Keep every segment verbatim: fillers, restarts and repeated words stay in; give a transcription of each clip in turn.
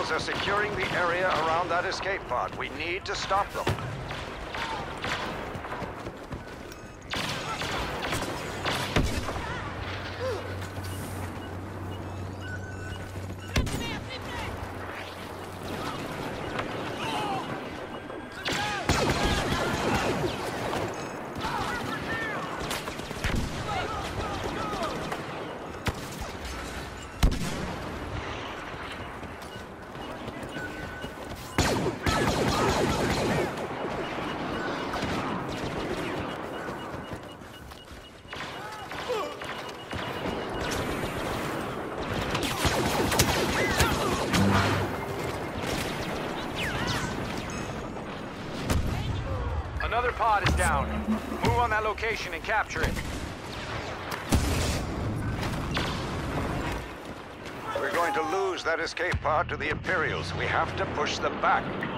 Imperials are securing the area around that escape pod. We need to stop them. Another pod is down. Move on that location and capture it. We're going to lose that escape pod to the Imperials. We have to push them back.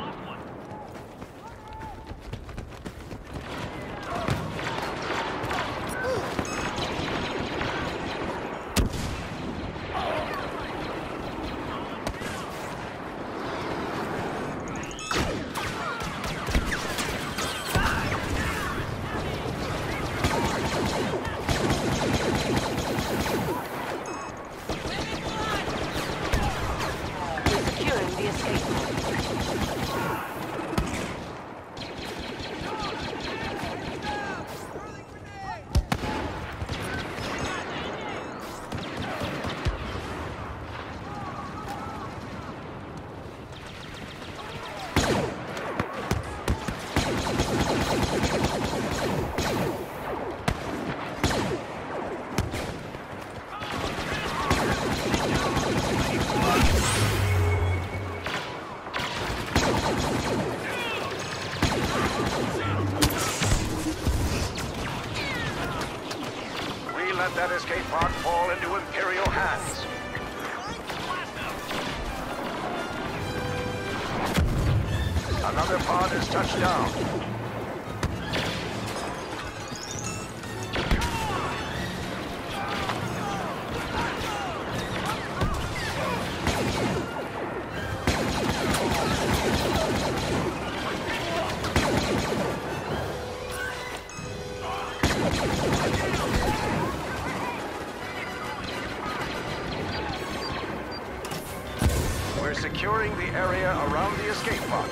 Let that escape pod fall into Imperial hands. Another pod has touched down. We're securing the area around the escape pod.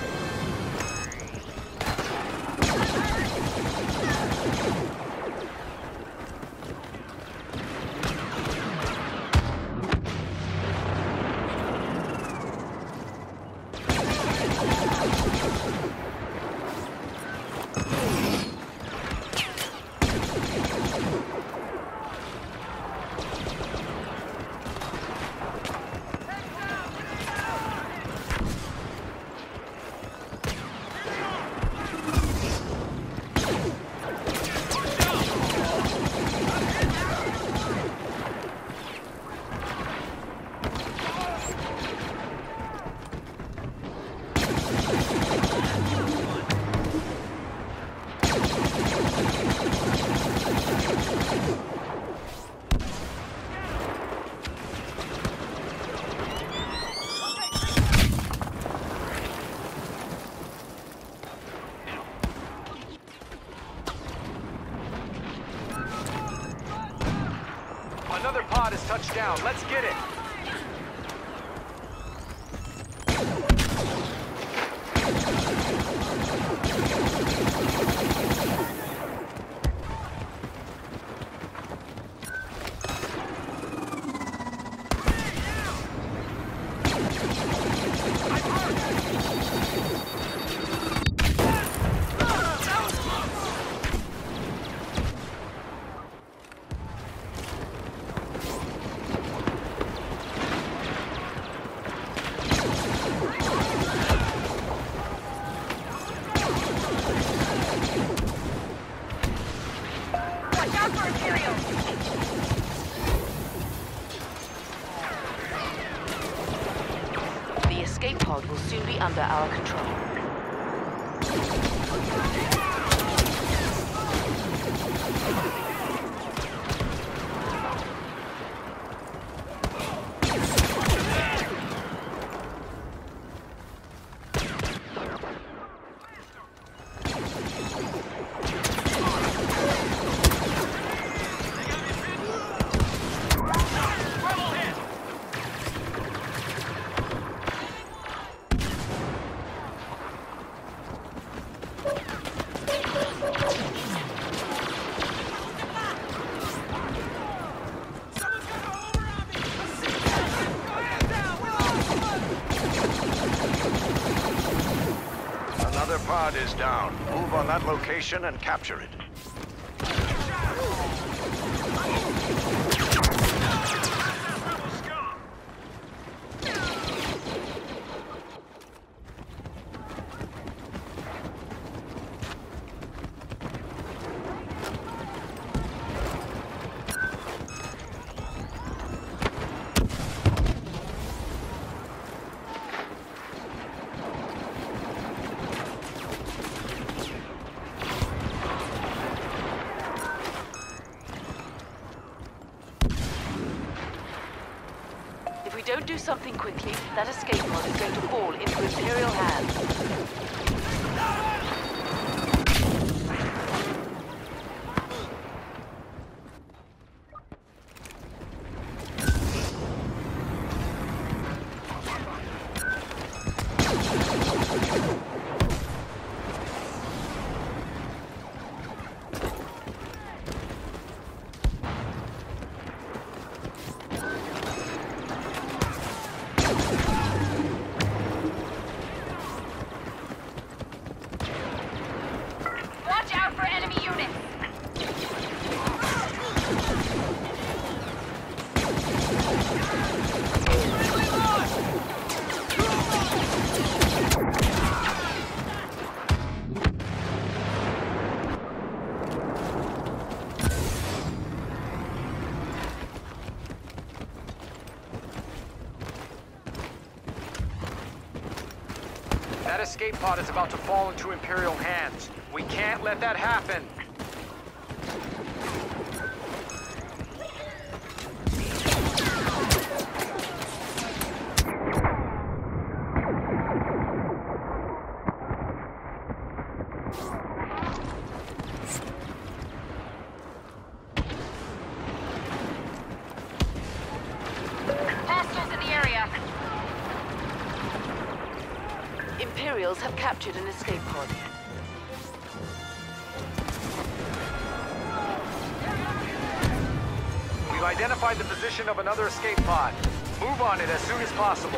Another pod has touched down. Let's get it. The escape pod will soon be under our control. is down. Move on that location and capture it. If we don't do something quickly, that escape pod is going to fall into Imperial hands. That escape pod is about to fall into Imperial hands. We can't let that happen. Hostiles in the area. Imperials have captured an escape pod. We've identified the position of another escape pod. Move on it as soon as possible.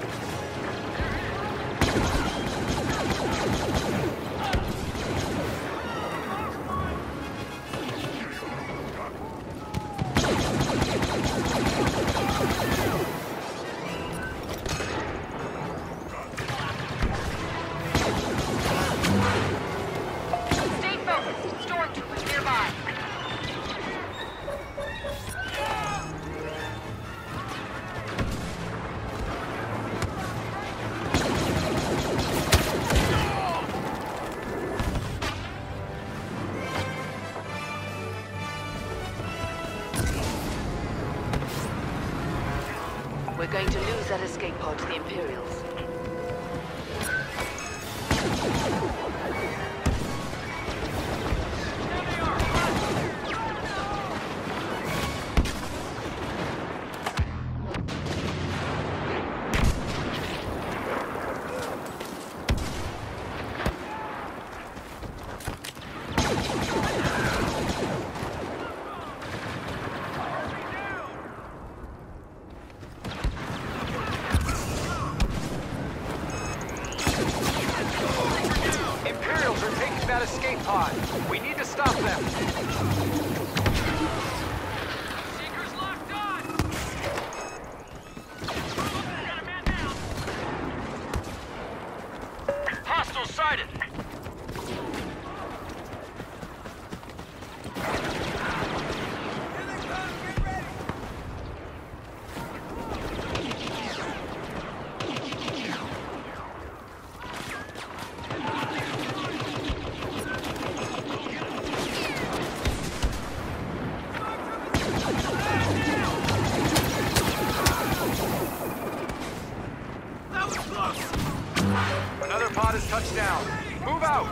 We're going to lose that escape pod to the Imperials. That escape pod. We need to stop them. Seekers locked on. Got a man down. Hostile sighted. Another pod has touched down. Move out!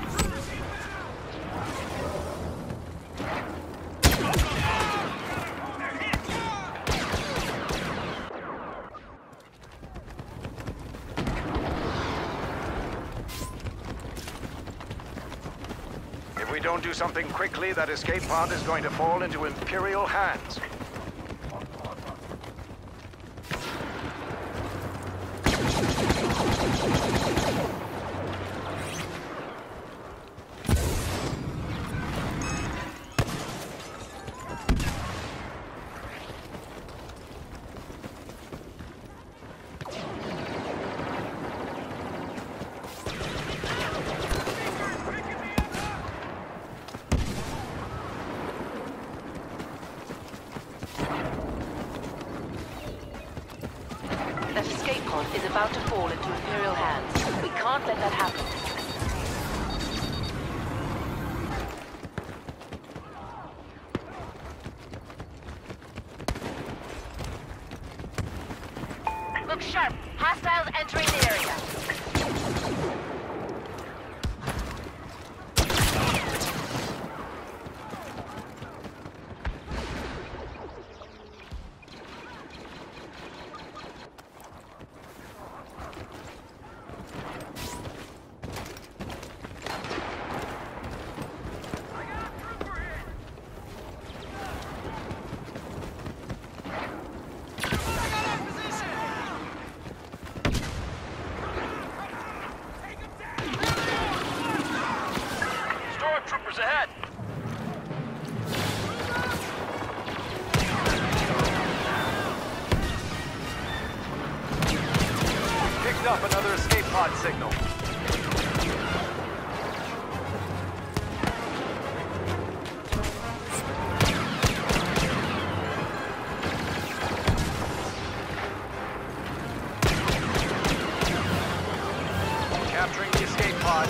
If we don't do something quickly, that escape pod is going to fall into Imperial hands. is about to fall into Imperial hands. We can't let that happen. Look sharp. Hostiles entering the area. Stormtroopers ahead! Picked up another escape pod signal. Capturing the escape pod.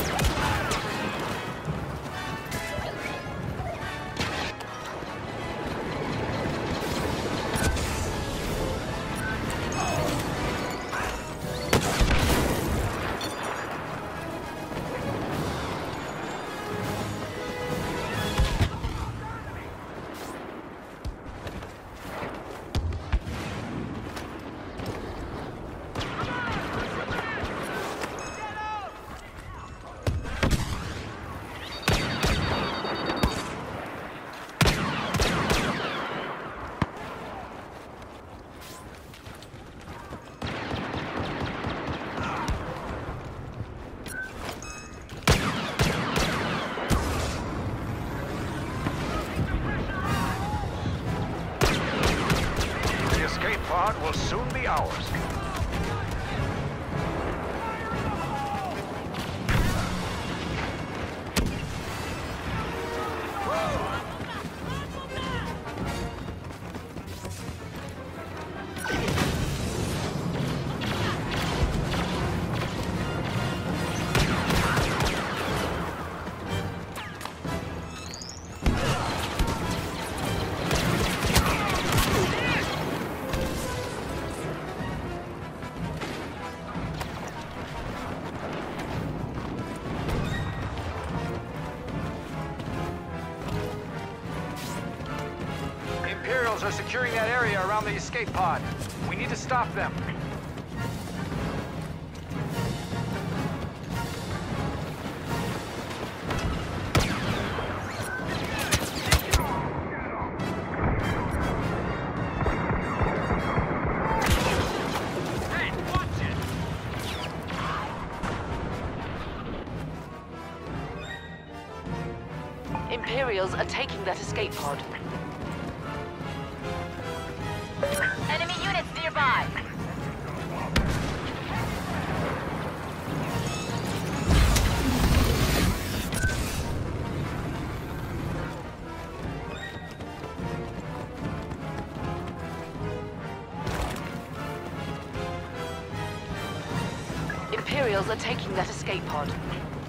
Pod will soon be ours. Imperials are securing that area around the escape pod. We need to stop them. Imperials are taking that escape pod. Enemy units nearby. Imperials are taking that escape pod.